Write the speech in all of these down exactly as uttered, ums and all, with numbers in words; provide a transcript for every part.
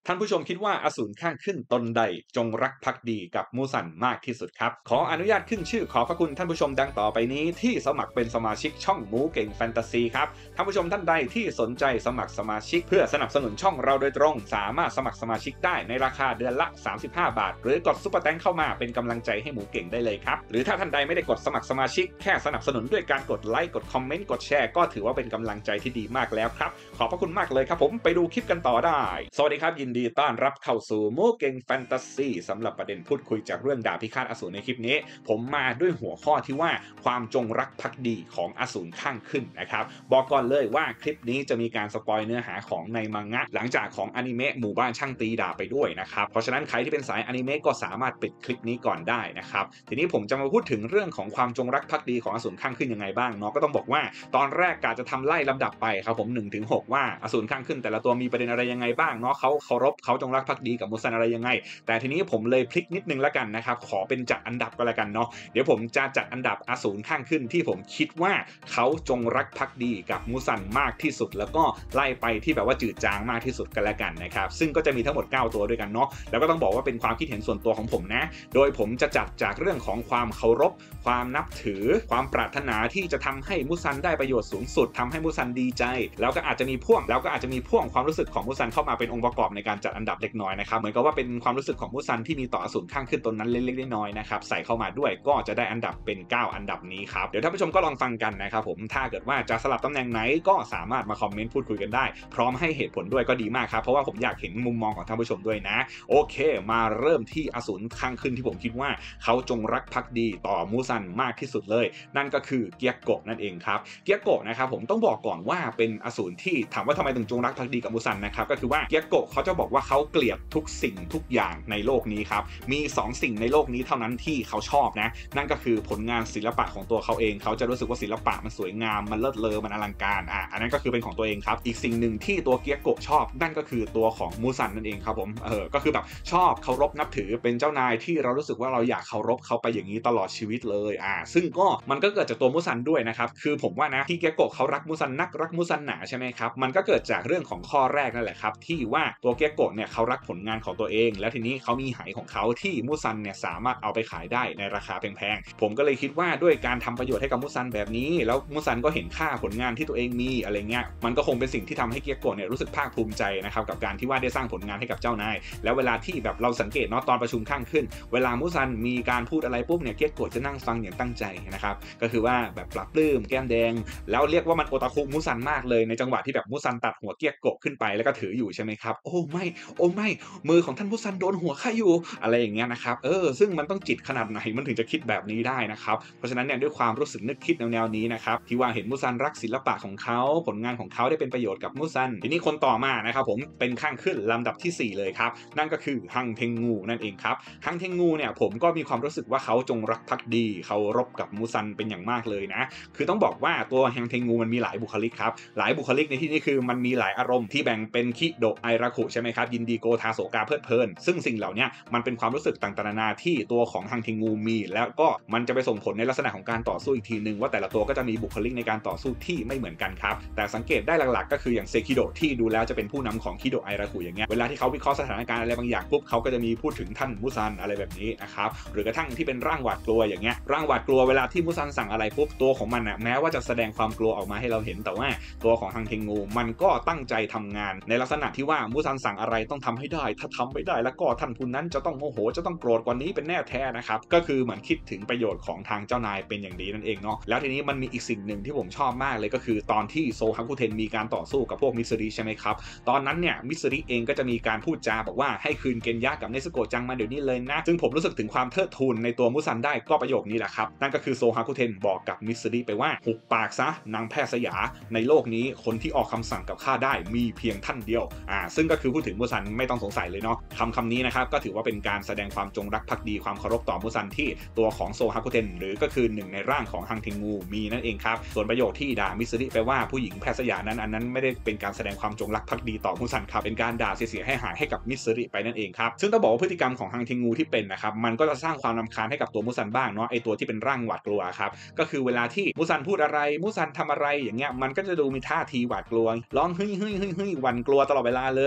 ท่านผู้ชมคิดว่าอสูรข้างขึ้นตนใดจงรักภักดีกับมูซันมากที่สุดครับขออนุญาตขึ้นชื่อขอพระคุณท่านผู้ชมดังต่อไปนี้ที่สมัครเป็นสมาชิกช่องหมูเก่งแฟนตาซีครับท่านผู้ชมท่านใดที่สนใจสมัครสมาชิกเพื่อสนับสนุนช่องเราโดยตรงสามารถสมัครสมาชิกได้ในราคาเดือนละสามสิบห้าบาทหรือกดซุปเปอร์แตงเข้ามาเป็นกำลังใจให้หมูเก่งได้เลยครับหรือถ้าท่านใดไม่ได้กดสมัครสมาชิกแค่สนับสนุนด้วยการกดไลค์กดคอมเมนต์กดแชร์ก็ถือว่าเป็นกำลังใจที่ดีมากแล้วครับขอบพระคุณมากเลยครับผมไปดูคลิปกันต่อได้สวัสดีครับยินดีต้อนรับเข้าสู่หมูเก่งแฟนตาซีสำหรับประเด็นพูดคุยจากเรื่องดาบพิฆาตอสูรในคลิปนี้ผมมาด้วยหัวข้อที่ว่าความจงรักภักดีของอสูรข้างขึ้นนะครับบอกก่อนเลยว่าคลิปนี้จะมีการสปอยเนื้อหาของในมังงะหลังจากของอนิเมะหมู่บ้านช่างตีดาบไปด้วยนะครับเพราะฉะนั้นใครที่เป็นสายอนิเมะก็สามารถปิดคลิปนี้ก่อนได้นะครับทีนี้ผมจะมาพูดถึงเรื่องของความจงรักภักดีของอสูรข้างขึ้นยังไงบ้างเนาะก็ต้องบอกว่าตอนแรกกะจะทำไล่ลำดับไปครับผมหนึ่งถึงหกว่าอสูรข้างขึ้นแต่ละตัวมีประเด็นอะไรยังไงบ้างเนาะเขาเคารพเขาจงรักภักดีกับมูซันอะไรยังไงแต่ทีนี้ผมเลยพลิกนิดนึงแล้วกันนะครับขอเป็นจัดอันดับก็แล้วกันเนาะเดี๋ยวผมจะจัดอันดับอสูรข้างขึ้นที่ผมคิดว่าเขาจงรักภักดีกับมูซันมากที่สุดแล้วก็ไล่ไปที่แบบว่าจืดจางมากที่สุดกันแล้วกันนะครับซึ่งก็จะมีทั้งหมดเก้าตัวด้วยกันเนาะแล้วก็ต้องบอกว่าเป็นความคิดเห็นส่วนตัวของผมนะโดยผมจะจัดจากเรื่องของความเคารพความนับถือความปรารถนาที่จะทำให้มูซันได้ประโยชน์สูงสุดทำให้มูซันดีใจแล้วก็อาจจะมีพ่วงแล้วก็อาจจะมีพ่วงความรู้สึกของมูซันเข้ามาเป็นองค์ประกอบในการจัดอันดับเล็กน้อยนะครับเหมือนกับว่าเป็นความรู้สึกของมูซันที่มีต่ออสูรข้างขึ้นตนนั้นเล็กๆน้อยๆนะครับใส่เข้ามาด้วยก็จะได้อันดับเป็นเก้าอันดับนี้ครับเดี๋ยวท่านผู้ชมก็ลองฟังกันนะครับผมถ้าเกิดว่าจะสลับตำแหน่งไหนก็สามารถมาคอมเมนต์พูดคุยกันได้พร้อมให้เหตุผลด้วยก็ดีมากครับเพราะว่าผมอยากเห็นมุมมองของท่านผู้ชมด้วยนะโอเคมาเริ่มที่อสูรข้างขึ้นที่ผมคิดว่าเขาจงรักภักดีต่อมูซันมากที่สุดเลยนั่นก็คือเกียโกะนั่นเองครับเกียโกะนะครับผมต้องบอกก่อนว่าเป็นอสูรที่ถามว่าทำไมถึงจงรักภักดีกับมูซันนะครับก็คือว่าเกียโกะเขาจะบอกว่าเขาเกลียดทุกสิ่งทุกอย่างในโลกนี้ครับมีสองสิ่งในโลกนี้เท่านั้นที่เขาชอบนะนั่นก็คือผลงานศิลปะของตัวเขาเองเขาจะรู้สึกว่าศิลปะมันสวยงามมันเลิศเลอมันอลังการอ่ะอันนั้นก็คือเป็นของตัวเองครับอีกสิ่งหนึ่งที่ตัวเกียโกะชอบนั่นก็คือตัวของมูซันนั่นเองครับผมเออก็คือแบบชอบเคารพนับถือเป็นเจ้านายที่เรารู้สึกว่าเราอยากเคารพเขาไปอย่างนี้ตลอดชีวิตเลยอ่าซึ่งก็มันก็เกิดจากตัวมูซันด้วยนะครับคือผมว่านะที่เกียโกะเขารักมูซันนักรักมูซันหนาใช่ไหมครับมันก็เกิดจากเรื่องของข้อแรกนั่นแหละครับที่ว่าตัวเกียโกะเนี่ยเขารักผลงานของตัวเองแล้วทีนี้เขามีไหของเขาที่มูซันเนี่ยสามารถเอาไปขายได้ในราคาแพงๆผมก็เลยคิดว่าด้วยการทำประโยชน์ให้กับมูซันแบบนี้แล้วมูซันก็เห็นค่าผลงานที่ตัวเองมีอะไรเงี้ยมันก็คงเป็นสิ่งที่ทำให้เกียโกะเนี่ยรู้สึกภาคภูมิใจนะครับกับการที่ว่าได้สร้างผลงานให้กับเจ้านายแล้วเวลาที่แบบเราสังเกตเนาะตอนประชุมข้างขึ้นเวลามูซันมีการพูดอะไรปุ๊บเนี่ยเกียโกะจะนั่งฟังอย่างตั้งใจนะครับก็คือว่าแบบปรับปลื้มแก้มแดงแล้วเรียกว่ามันโอตาคุมูซันมากเลยในจังหวะที่แบบมูซันตัดหัวเกียโกะขึ้นไปแล้วก็ถืออยู่ใช่ไหมครับโอ้ไม่โอ้ไม่มือของท่านมูซันโดนหัวข้าอยู่อะไรอย่างเงี้ยนะครับเออซึ่งมันต้องจิตขนาดไหนมันถึงจะคิดแบบนี้ได้นะครับเพราะฉะนั้นเนี่ยด้วยความรู้สึกนึกคิดแนวๆนี้นะครับที่ว่าเห็นมูซันรักศิลปะของเขาผลงานของเขาได้เป็นประโยชน์กับมูซันทีนี้คนต่อมานะครับผมเป็นข้างขึ้นลำดับที่สี่เลยครับนั่นก็คือฮังเทงงูนั่นเองครับฮังเทงงูเนี่ยผมก็มีความรู้สึกว่าเขาจงรักภักดีเขารบกับมูซันเป็นอย่างมากเลยนะคือต้องบอกว่าตัวฮังเทงงูมันมีหลายบุคลิกครับหลายบุคลิกในที่นี้คือมันมีหลายอารมณ์ที่แบ่งเป็นคิโดะไอราคุใช่ไหมครับยินดีโกทาโศกาเพลิดเพลินซึ่งสิ่งเหล่านี้มันเป็นความรู้สึกต่างๆนานาที่ตัวของฮังเทงงูมีแล้วก็มันจะไปส่งผลในลักษณะของการต่อสู้อีกทีนึงว่าแต่ละตัวก็จะมีบุคลิกในการต่อสู้ที่ไม่เหมือนกันครับแต่สังเกตได้หลักๆก็คืออย่างเซคิโดะที่ดูแล้วจะเป็นผู้นำของคิโดะไอราคุอย่างเงี้ยเวลาที่เขาวิเคราะห์สถานการณ์อะไรบางอย่างปุ๊บเขาก็จะมีพูดถึงท่านมูซันอะไรแบบนี้นะครับหรือกระทั่งที่เป็นร่างหวาดกลัวอย่างเงี้ยร่างหวาดกลัวเวลาที่มูซันสั่งอะไรปุ๊บตัวของมันนะแม้ว่าจะแสดงความกลัวออกมาให้เราเห็นแต่ว่าตัวของฮังเทงงูมันก็ตั้งใจทำงานในลักษณะที่ว่ามูซันสั่งอะไรต้องทำให้ได้ถ้าทำไม่ได้แล้วก็ท่านผู้นั้นจะต้องโมโหจะต้องโกรธกว่านี้เป็นแน่แท้นะครับก็คือเหมือนคิดถึงประโยชน์ของทางเจ้านายเป็นอย่างดีนั่นเองเนาะแล้วทีนี้มันมีอีกสิ่งหนึ่งที่ผมชอบมากเลยก็คือตอนที่โซฮังคุเทนมีการต่อสู้กับพวกมิสริใช่ไหมครับตอนนั้นเนี่ยมิสริเองก็จะมีการพูดจาบอกว่าให้คืนเกนยะกับเนซึโกะจังมาเดี๋ยวนี้เลยนะซึ่งผมรู้สึกถึงความเทิดทูนในตัวมูซันได้ก็ประโยคนี้แหละครับนั่นก็คือโซฮังคุเทนบอกกับมิสริไปว่าหุบปากซะนางแพทย์สยาในโลกนี้คนที่ออกคำสั่งกับข้าได้มีเพียงท่านเดียวอ่าซึ่งก็คือพูดถึงมูซันไม่ต้องสงสัยเลยเนาะคำคำนี้นะครับก็ถือว่าเป็นการแสดงความจงรักภักดีความเคารพต่อมูซันที่ตัวของโซฮังคุเทนหรือก็คือหนึ่งในร่างของฮังเทงงูมีนั่นเองครับส่วนประโยคที่ด่ามิสริไปว่าผู้หญิงแพทย์สยานั้นอันนั้นไม่ได้เป็นการแสดงความจงรักภักดีต่อมูซันครับเป็นการด่าเสียหายหายให้กับมิสริไปนั่นเองครับซึ่งต้องบอกว่าพฤติกรรมของฮังเทงงูที่เป็นนะครับมันก็จะสร้างความรำคาญให้กับตัวมูซันบ้างเนาะไอตัวที่เป็นร่างหวาดกลัวครับก็คือเวลาที่มูซันพูดอะไรมูซันทำอะไรอย่างเงี้ยมันก็จะดูมีท่าทีหวาดกลัวร้องเฮ้ยเฮ้ยเฮ้ยเฮ้ยหวั่นกลัวตลอดเวลาเลยนะครับมู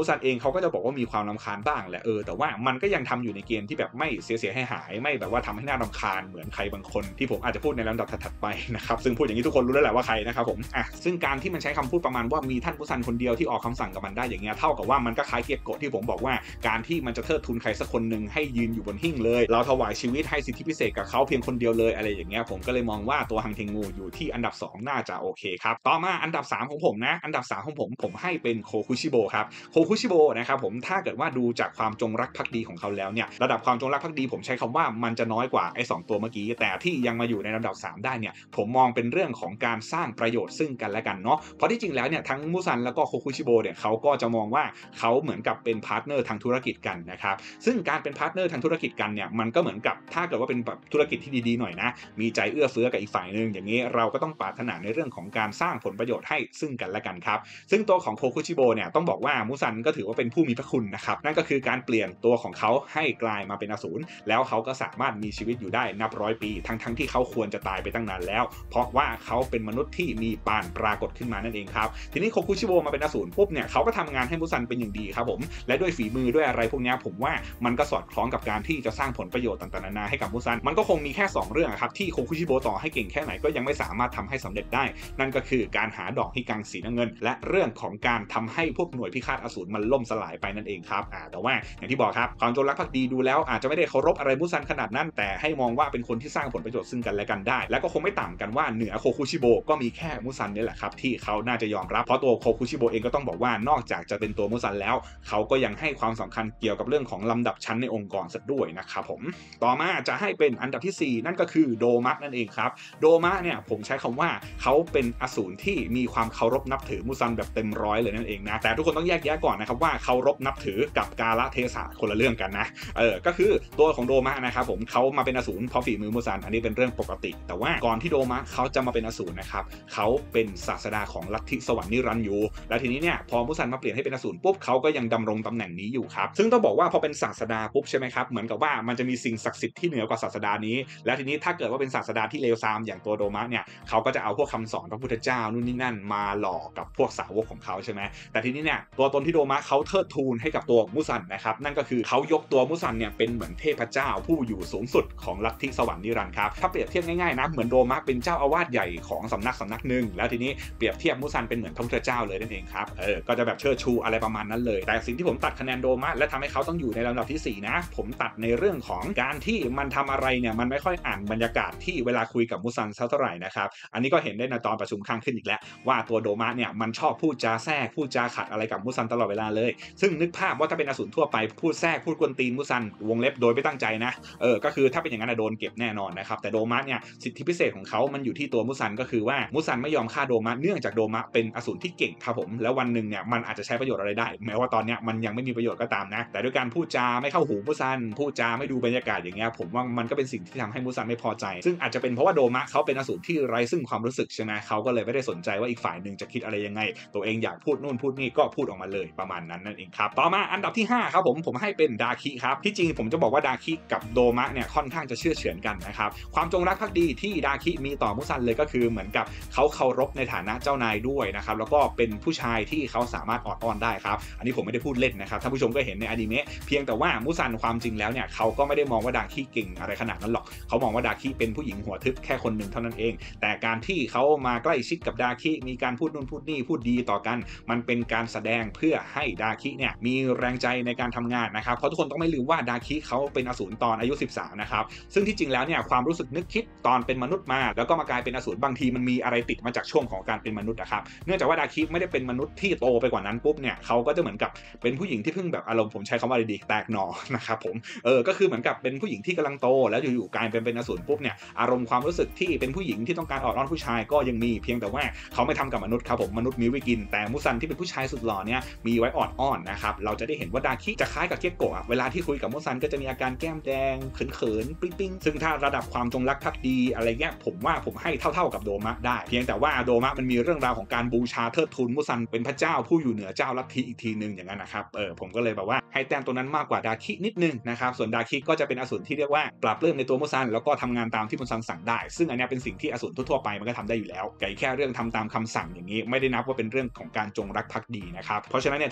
ซันเองเขาก็จะบอกว่ามีความรำคาญบ้างแหละเออแต่ว่ามันก็ยังทำอยู่ในเกมที่แบบไม่เสียหายๆไม่แบบว่าทำให้น่ารำคาญเหมือนใครบางคนที่ผมอาจจะพูดในลำดับถัดๆไปนะครับซึ่งพูดอย่างนี้ทุกคนรู้แล้วแหละว่าใครนะครับผมอ่ะซึ่งการที่มันใช้คำพูดประมาณว่ามีท่านมุซันคนเดียวที่ออกคำสั่งกับมันได้อย่างเงี้ยเท่ากับว่ามันก็คล้ายเกียโกะที่ผมบอกว่าการที่มันจะเทิดทูนใครสักคนหนึ่งให้ยืนอยู่บนหิ้งเลยเราถวายชีวิตให้สิทธิพิเศษกับเขาเพียงคนเดียวเลยอะไรอย่างเงี้ยผมก็เลยมองว่าตัวฮังเทงูอยู่ที่อันดับสองน่าจะโอเคครับต่อมาอันดับสามของผมนะอันดับสามของผมผมให้เป็นโคคุชิโบครับโคคุชิโบนะครับผมถ้าเกิดว่าดูจากความจงรักภักดีของเขาแล้วเนี่ยระดับความจงรักภักดีผมใช้คำว่ามันจะน้อยกว่าไอ้สองตัวเมื่อกี้แต่ที่ยังมาอยู่ในลำดับสามได้เนี่ยผมมองเป็นเรื่องของการสร้างประโยชน์ซึ่งกันและกันเนาะเพราะที่จริงแล้วเนี่ยทั้งมุซันแล้วก็โคคุชิโบเนี่ยเขาก็จะมองว่าเขาเหมือนกับเป็นพาร์ทเนอร์ทางธุรกิจกันนะครับซึ่งการเป็นพาร์ทเนอร์ทางธุรกิจกันเนี่ยมันก็เหมือนกับถ้าเกิดว่าเป็นแบบธุรกิจที่ดีๆหน่อยนะมีใจเอื้อเฟื้อกับอีกฝ่ายนึงอย่างนี้เราก็ต้องปรารถนาในเรื่องของการสร้างผลประโยชน์ให้ซึ่งกันและกันครับซึ่งตัวของโคคุชิโบเนี่ยต้องบอกว่ามุซันก็ถือว่าเป็นผู้มีพระคุณนะครับนั่นก็คือการเปลี่ยนตัวของเขาให้กลายมาเป็นอสูรแล้วเขาก็สามารถมีชีวิตอยู่ได้นับร้อยปีทั้งๆ ท, ที่เขาควรจะตายไปตั้งนานแล้วเพราะว่าเขาเป็นมนุษย์ที่มีปานปรากฏขึ้นมานั่นเองครับทีนี้โคคุชิโบมาเป็นอสูรปุ๊บเนี่ยเขาก็ทำงานให้มุซันเป็นอย่างดีครับผมและด้วยฝีมือด้วยอะไรพวกนี้ผมว่ามันก็สอดคล้องกับการที่จะสร้างผลประโยชน์ต่างๆนานาให้กับมุซันมันก็คงมีแค่สองเรื่องครับที่โคคุชิโบต่อให้เก่งแค่ไหนก็ยังไม่สามารถทำให้สำเร็จได้นั่นก็คือการหาดอกฮิกังสีน้ำเงินและเรื่องของการทำให้พวกหน่วยพิฆาตอสูรมันล่มสลายไปนั่นเองครับอ่าแต่ว่าอย่างที่บอกครับความจงรักภักดีดูแล้วอาจจะไม่ได้เคารพอะไรมุซันขนาดนั้นแต่ให้มองว่าเป็นคนที่สร้างผลประโยชน์ซึ่งกันและกันได้และก็คงไม่ต่างกันว่าเหนือโคคุชิโบก็มีแค่มุซันนี่แหละครับที่เขาน่าจะยอมรับเพราะตัวโคคุชิโบเองก็ต้องบอกว่านอกจากจะเป็นตัวมุซันแล้วเขาก็ยังให้ความสำคัญเกี่ยวกับเรื่องของลำดับชั้นในองค์กรซะด้วยนะครับผมต่อมาจะให้เป็นอันดับที่สี่นั่นก็คือโดมะนั่นเองครับโดมะเนี่ยผมใช้คำว่าเขาเป็นอสูรที่มีความเคารพนับถือมุซันแบบเต็มร้อยเลยนั่นเองนะแต่ทุกคนต้องแยกแยะก่อนนะครับว่าเคารพนับถือกับกาลเทศะคนละเรื่องกันนะเออก็คือตัวของโดมะนะครับผมเขามาเป็นอสูรเพราะฝีมือมุซันอันนี้เป็นเรื่องปกติแต่ว่าก่อนที่โดมะเขาจะมาเป็นอสูรนะครับเขาเป็นศาสดาของลัทธิสวรรค์นิรันดร์อยู่และทีนี้เนี่ยพอมุซันมาเปลี่ยนให้เป็นอสูรปุ๊บเขาก็ยังดำรงตำแหน่งนี้อยู่ครับซึ่งต้องบอกว่าพอเป็นศาสดาปุ๊บใช่ไหมครับเหมือนกับว่ามันจะมีสิ่งศักดิ์สิทธิ์ที่เหนือกว่าศาสดานี้และทีนี้ถ้าเกิดว่าเป็นศาสดาที่เลวทรามอย่างตัวโดมะเนี่ยเขาก็จะเอาพวกคำสอนพระพุทธเจ้านู่นนี่นั่นมาหลอกกับพวกสาวกของเขาใช่ไหมแต่ทีนี้เนี่ยตัวตนที่โดมะเขาเทิดทูนให้กับตัวมุซันนะครับนั่นก็คือเขายกตัวมุซันเนี่ยเป็นเหมือนเทพเจ้าผู้อยู่สูงสุดของลัทธิสวรรค์นิรันดร์ครับถ้าเปรียบเทียบง่ายๆนะเหมือนโดมะเป็นเจ้าอาวาสใหญ่ของสำนักสำนักหนึ่งแล้วทีนี้เปรียบเทียบมุซันเป็นเหมือนพระพุทธเจ้าเลยนั่นเองครับเออก็จะแบบเชิดชูอะไรประมาณนั้นเลยแต่สิ่งที่ผมตัดคะแนนโดมะและทำให้เขาต้องอยู่ในลำดับที่สี่นะผมตัดในเรื่องของการที่มันทำอะไรเนี่ยมันไม่ค่อยอ่านบรรยากาศที่เวลาคุยกับมุซันเท่าไหร่นะครับอันนี้ก็เห็นได้ในตอนประชุมข้างขึ้นอีกแล้วว่าตัวโดมะเนี่ยมันชอบพูดจาแทรกพูดจาขัดอะไรกับมุซันตลอดเวลาเลยซึ่งนึกภาพว่าถ้าเป็นอสูรทั่วไปพูดแทรกพูดกวนตีนมุซันวงเล็บโดยไม่ตั้งใจนะเออก็คือถ้าเป็นอย่างนั้นโดนเก็บแน่นอนนะครับแต่โดมะเนี่ยสิทธิพิเศษของเขามันอยู่ที่ตัวมุซันก็คือว่ามุซันไม่ยอมฆ่าโดมะเนื่องจากโดมะเป็นอสูรที่เก่งครับผมแล้ววันหนึ่งเนี่ยมันอาจจะใช้ประโยชน์อะไรได้แม้ว่าตอนนี้มันยังไม่มีประโยชน์ก็ตามนะแต่ด้วยการพูดจาไม่เข้าหูมุซันพูดจาไม่ดูบรรยากาศอย่างเงี้ยผมว่ามันก็เป็นสิ่งที่ทำให้มุซันไม่พอใจซึ่งอาจจะเป็นเพราะว่าโดมะเขาเป็นอสูรที่ไร้ซึ่งความรู้สึกใช่ไหมเขาก็เลยไม่ได้สนใจว่าอีกฝ่ายหนึ่งจะคิดอะไรยังไงตัวเองอยากพูดนู่นพูดนี่ก็พูดออกมาเลยประมาณนั้นนั่นเองครับต่อมาอันดับที่ห้าครับผมผมให้เป็นดาคิครับที่จริงผมจะบอกว่าดาคิกับโดมะเนี่ยค่อนข้างจะเชื่อเฉือนกันนะครับความจงรักภักดีที่ดาคิมีต่อมุซันเลยก็คือเหมือนกับเขาเคารพในฐานะเจ้านายด้วยนะครับแล้วก็เป็นผู้ชายที่เขาสามารถออดอ้อนได้ครับอันนี้ผมไม่ได้พูดเล่นนะครับท่านผู้ชมก็เห็นในอนิเมะเพียงแต่ว่ามุซันความจริงแล้วเนี่ยเขาก็ไม่ได้มองว่าดาคิเก่งอะไรขนาดนั้นหรอกเขามองว่าดาคิเป็นผู้หญิงหัวทึบแค่คนหนึ่งเท่านั้นเองแต่การที่เขามาใกล้ชิดกับดาคิมีการพูดนู่นพูดนี่พูดดีต่อกันมันเป็นการแสดงเพื่อให้ดาคิเนี่ยมีแรงใจในการทำงานนะครับเพราะทุกคนต้องไม่ลืมว่าดาคิเขาเป็นอสูรตอนอายุสิบสามนะครับซึ่งที่จริงแล้วเนี่ยความรู้สึกนึกคิดตอนเป็นมนุษย์มาแล้วก็มากลายเป็นอสูรบางทีมันมีอะไรติดมาจากช่วงของการเป็นมนุษย์นะครับเนื่องจากว่าดาคิไม่ได้เป็นมนุษย์ที่โตไปกว่านั้นปุ๊บเนี่ยเขาก็จะเหมือนกับเป็นผู้หญิงที่เพิ่งแบบอารมณ์ผมใช้คำว่าอะไรดีแตกหน่อนะครับผมเออก็คือเหมือนกับเป็นผู้หญิงที่กำลังโตแล้วอยู่ๆกลายเป็นเป็นอสูรปุ๊บเนี่ยอารมณ์ความรู้สึกที่เป็นผู้หญิงที่ต้องการออดอ้อนผู้ชายก็ยังมีเพียงแต่ว่าเขาไม่ทำกับมนุษย์ครับผมมนุษย์มีไว้กินแต่มุซันที่เป็นผู้ชายสุดหล่อเนี่ยมีไว้ออดอ้อนนะครับเราจะได้เห็นว่าดาคิจะคล้ายกับเกียโกะเวลาที่คุยกับมุซันก็จะมีอาการแก้มแดงเขินๆปิ๊งๆซึ่งถ้าระดับความจงรักภักดีอะไรเงี้ยผมว่าผมให้เท่าๆกับโดมะได้เพียงแต่ว่าโดมะมันมีเรื่องราวของการบูชาเทิดทูนมุซันเป็นพระเจ้าผู้อยู่เหนือเจ้าลัทธิอีกทีนึงอย่างนั้นนะครับเออผมก็เลยแบบว่าให้แต้มตัวนั้นมากกว่าดาคินิดนึงนะครับส่วนดาคิก็จะเป็นอสูรที่เรียกว่าปราบปลื้มในตัวมุซันแล้วก็ทำงานตามที่มุซันสั่งได้ซึ่งอันนี้เป็นสิ่งที่อสูรทั่วๆไปมันก็ทำได้อยู่แล้วไก่แค่เรื่องทำตามคำสั่งอย่างนี้ไม่ได้นับว่าเป็นเรื่องของการจงรักภักดีนะครับเพราะฉะนั้นเนี่ย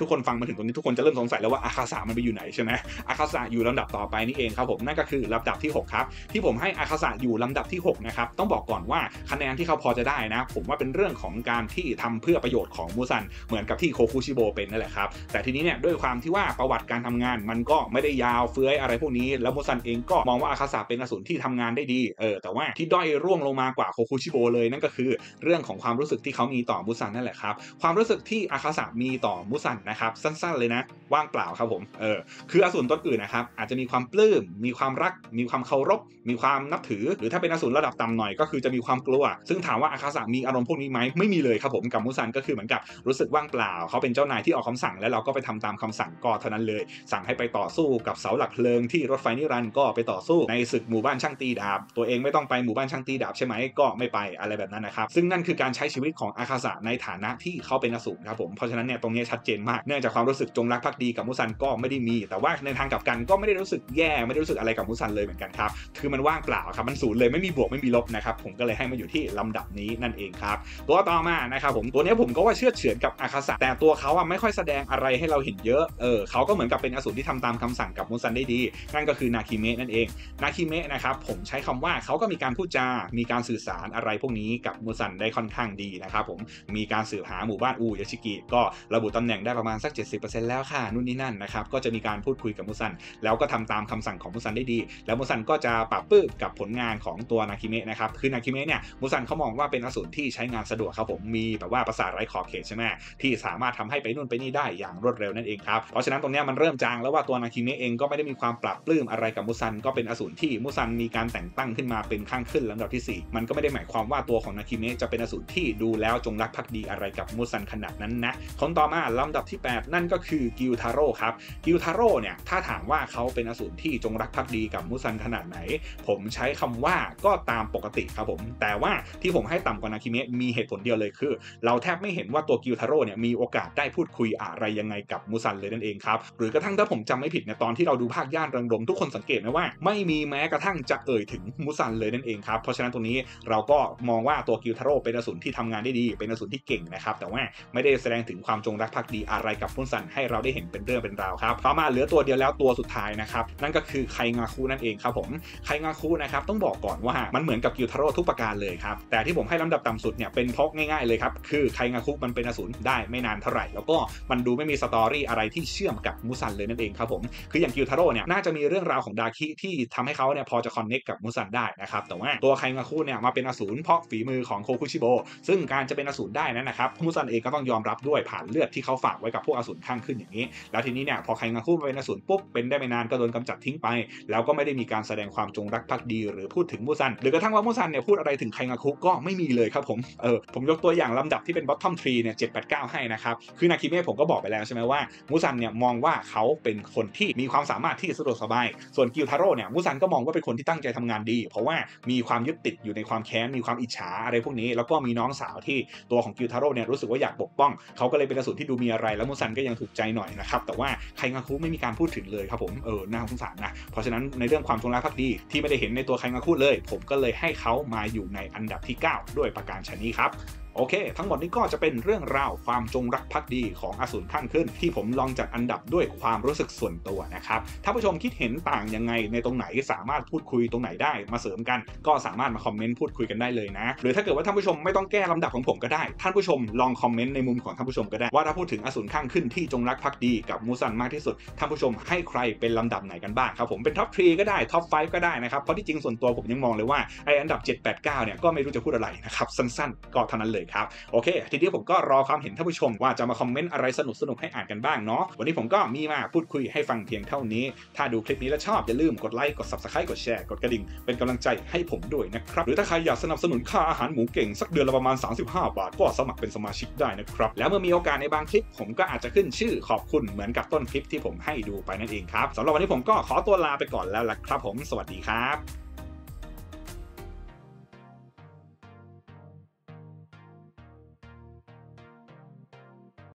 ทุกคนฟังมาถึงตรงนี้ทุกคนจะเริ่มสงสัยแล้วว่าอาคาสะมันไปอยู่ไหนใช่ไหมอาคาสะอยู่ลำดับต่อไปนี่เองครับผมนั่นก็คือลำดับที่หกครับที่ผมให้อาคาสะอยู่ลำดับที่หกนะครับต้องบอกก่อนว่าคะแนนที่เขาพอจะได้นะผมว่าเป็นเรื่องของการที่ทำเพื่อประโยชน์ของมูซันเหมือนกับที่โคคุชิโบเป็นนั่นแหละครับแต่ทีนี้เนี่ยด้วยความที่ว่าประวัติการทำงานมันก็ไม่ได้ยาวเฟื้อยอะไรพวกนี้แล้วมูซันเองก็มองว่าอาคาสะเป็นอสูรที่ทำงานได้ดีเออแต่ว่าที่ด้อยร่วงลงมากว่าโคคุชิโบเลยนั่นก็คือเรื่องของความรู้สึกที่เขามีต่อมูซันนั่นแหละครับความรู้สึกที่อาคาสะมีต่อมูซันนะครับสั้นๆเลยนะว่างเปล่าครับผมเออคืออสูรตนอื่นนะครับอาจจะมีความปลื้มมีความรักมีความเคารพมีความนับถือหรือถ้าเป็นอสูรระดับต่ำหน่อยก็คือจะมีความกลัวซึ่งถามว่าอาคาสะมีอารมณ์พวกนี้ไหมไม่มีเลยครับผมกับมูซันก็คือเหมือนกับรู้สึกว่างเปล่าเขาเป็นเจ้านายที่ออกคำสั่งแล้วเราก็ไปทำตามคำสั่งก็เท่านั้นเลยสั่งให้ไปต่อสู้กับเสาหลักเพลิงที่รถไฟนิรันดร์ก็ไปต่อสู้ในศึกหมู่บ้านช่างตีดาบตัวเองไม่ต้องไปหมู่บ้านช่างตีดาบใช่ไหมก็ไม่ไปอะไรแบบนั้นนะครับซึ่งนั่นคือการใช้ชีวิตของอาคาสะในฐานะที่เขาเป็นอสูรครับผมเพราะฉะนั้นเนี่ยตรงนี้ชัดเจนมากเนื่องจากความรู้สึกจงรักภักดีกับมูซันก็ไม่ได้มีแต่ว่าในทางกลับกันก็ไม่ได้รู้สึกแย่ไม่ได้รู้สึกอะไรกับมูซันเลยเหมือนกันครับคือมันว่างเปล่าครับมันศูนย์เลยไม่มีบวกไม่มีลบนะครับผมก็เลยให้มาอยู่ที่ลำดับนี้นั่นเองครับตัวต่อมานะครับผมตัวนี้ผมก็ว่าเชื่อเฉือนกับอาคาสะแต่ตัวเขาอะไม่ค่อยแสดงอะไรให้เราเห็นเยอะเออเขาก็เหมือนกับเป็นอสูรที่ทำตามคำสั่งกับมูซันได้ดีนั่นก็คือนาคิเมะนั่นเองนาคิเมะนะครับผมใช้คำว่าเขาก็มีการพูดจามีการสื่อสารอะไรพวกนี้กับมูซันได้ค่อนข้างดีนะครับผมมีการสืบหาหมู่บ้านอูยาชิกิก็ระบุตำแหน่งได้ประมาณสัก เจ็ดสิบเปอร์เซ็นต์ แล้วค่ะนู่นนี่นั่นนะครับก็จะมีการพูดคุยกับมูซันแล้วก็ทำตามคำสั่งของมูซันได้ดีแล้วมูซันก็จะปรับปลื้มกับผลงานของตัวนาคิเมะนะครับคือนาคิเมะเนี่ยมูซันเขามองว่าเป็นอสูรที่ใช้งานสะดวกครับผมมีแบบว่าประสาทไร้ขอบเขตใช่ไหมที่สามารถทำให้ไปนู่นไปนี่ได้อย่างรวดเร็วนั่นเองครับเพราะฉะนั้นตรงนี้มันเริ่มจางแล้วว่าตัวนาคิเมะเองก็ไม่ได้มีความปรับปลื้มอะไรกับมูซันก็เป็นอสูรที่มูซันมีการแต่งตั้งขึ้นมาเป็นข้างขึ้นลำดับที่สี่มันก็ไม่ได้หมายความว่าตัวของนาคิเมะจะเป็นอสูรที่ดูแล้วจงรักภักดีอะไรกับมูซันขนาดนั้นนะคนต่อมาลำดับที่แปดนั่นก็คือกิวทาโร่ครับกิวทาโร่เนี่ยถ้าถามว่าเขาเป็นอสูรที่จงรักภักดีกับมูซันขนาดไหนผมใช้คำว่าก็ตามปกติครับผมแต่ว่าที่ผมให้ต่ำกว่านาคิเมะมีเหตุผลเดียวเลยคือเราแทบไม่เห็นว่าตัวกิวทาโร่เนี่ยมีโอกาสได้พูดคุยอะไรยังไงกับมูซันเลยนั่นเองครับหรือกระทั่งถ้าผมจำไม่ผิดในตอนที่เราดูภาคย่านเริงรมทุกคนสังเกตไหมว่าไม่มีแม้กระทั่งจะเอ่ยถึงมูซันเลยนั่นเองครับเพราะฉะนั้นตรงนี้เราก็มองว่าตัวกิวทาโร่เป็นอสูรที่ทำงานได้ดีเป็นอสูรที่เก่งนะครับแต่ว่าไม่ได้แสดงถึงความจงรักภักดีอะไรกับมูซันให้เราได้เห็นเป็นเรื่องเป็นราวครับต่อมาเหลือตัวเดียวแล้วตัวสุดท้ายนะครับนั่นก็คือไคงาคุนั่นเองครับผมไคงาคุนะครับต้องบอกก่อนว่ามันเหมือนกับกิวทาโร่ทุกประการเลยครับแต่ที่ผมให้ลำดับต่ำสุดเนี่ยเป็นเพราะง่ายๆเลยครับคือไคงาคุมันเป็นอสูรได้ไม่นานเท่าไหร่แล้วก็มันดูไม่มีสตอรี่อะไรที่เชื่อมกับมูซันเลยนั่นเองครับผมคืออย่างกิวทาโร่เนี่ยน่าจะมีเรื่องราวของดาคิที่ทำให้เขาเนี่ยพอจะคอนเนคกับมูซันได้นะครับแต่ว่าตัวไคงาคุเนี่ยมาเป็นอสูรเพราะฝีมือของโคคุชิโบซึ่งการจะเป็นอสูรได้นั้นนะครับมูซันเองก็ต้องยอมรับด้วยผ่านเลือดที่เขาฝากไว้กับพวกอสูรข้างขึ้นอย่างนี้แล้วทีนี้เนี่ยพอไคงาคุเป็นอสูรปุ๊บเป็นได้ไม่นานก็โดนกำจัดทิ้งไปแล้วก็ไม่ได้มีการแสดงความจงรักภักดีหรือพูดถึงมูซันหรือกระทั่งว่ามูซันเนี่ยพูดอะไรถึงไคงาคุก็ไม่มีเลยครับผมเออผมยกตัวอย่างลำดับที่เป็นบอททอมทรีเนี่ยเจ็ด แปด เก้าให้นะครับคือนาคิเมะผมก็บอกไปแล้วใช่ไหมว่ามูซันเนี่ยมองว่าเขาเป็นคนที่มีความสามารถที่สะดวกสบายส่วนกิวทาโร่เนี่ยมูซันก็มองว่าเป็นคนที่ตั้งใจทำงานดีเพราะว่ามีความยึดติดอยู่ในความแค้นมีความอิจฉาอะไรพวกนี้แล้วก็มีน้องสาวที่ตัวของกิวทาโร่เนี่ยรู้สึกว่าอยากปกป้องเขาก็เลยเป็นอสูรที่ดูมีอะไรแล้วมูซันก็ยังถูกใจหน่อยนะครับแต่ว่าไคงาคุไม่มีการพูดถึงเลยครับผมเออน่าสงสารนะเพราะฉะนั้นในเรื่องความจงรักภักดีที่ไม่ได้เห็นในตัวไคงาคุเลยผมก็เลยให้เขามาอยู่ในอันดับที่เก้าด้วยประการชนี้ครับโอเคทั้งหมดนี้ก็จะเป็นเรื่องราวความจงรักภักดีของอสูรข้างขึ้นที่ผมลองจัดอันดับด้วยความรู้สึกส่วนตัวนะครับถ้าผู้ชมคิดเห็นต่างยังไงในตรงไหนสามารถพูดคุยตรงไหนได้มาเสริมกันก็สามารถมาคอมเมนต์พูดคุยกันได้เลยนะหรือถ้าเกิดว่าท่านผู้ชมไม่ต้องแก้ลำดับของผมก็ได้ท่านผู้ชมลองคอมเมนต์ในมุมของท่านผู้ชมก็ได้ว่าถ้าพูดถึงอสูรข้างขึ้นที่จงรักภักดีกับมูซันมากที่สุดท่านผู้ชมให้ใครเป็นลำดับไหนกันบ้างครับผมเป็นท็อปสามก็ได้ท็อปห้าก็ได้นะครับเพราะที่จริงส่วนตัวผมยังมองเลยว่าไออันดับเจ็ด แปด เก้าเนี่ยก็ไม่รู้จะพูดอะไรนะครับสั้นๆก็เท่านั้นเลยครับโอเคทีนี้ผมก็รอความเห็นท่านผู้ชมว่าจะมาคอมเมนต์อะไรสนุกๆให้อ่านกันบ้างเนาะวันนี้ผมก็มีมาพูดคุยให้ฟังเพียงเท่านี้ถ้าดูคลิปนี้แล้วชอบอย่าลืมกดไลค์กด ซับสไครบ์ กดแชร์กดกระดิ่งเป็นกำลังใจให้ผมด้วยนะครับหรือถ้าใครอยากสนับสนุนค่าอาหารหมูเก่งสักเดือนละประมาณสามสิบห้าบาทก็สมัครเป็นสมาชิกได้นะครับแล้วเมื่อมีโอกาสในบางคลิปผมก็อาจจะขึ้นชื่อขอบคุณเหมือนกับต้นคลิปที่ผมให้ดูไปนั่นเองครับสำหรับวันนี้ผมก็ขอตัวลาไปก่อนแล้วล่ะครับผมสวัสดีครับ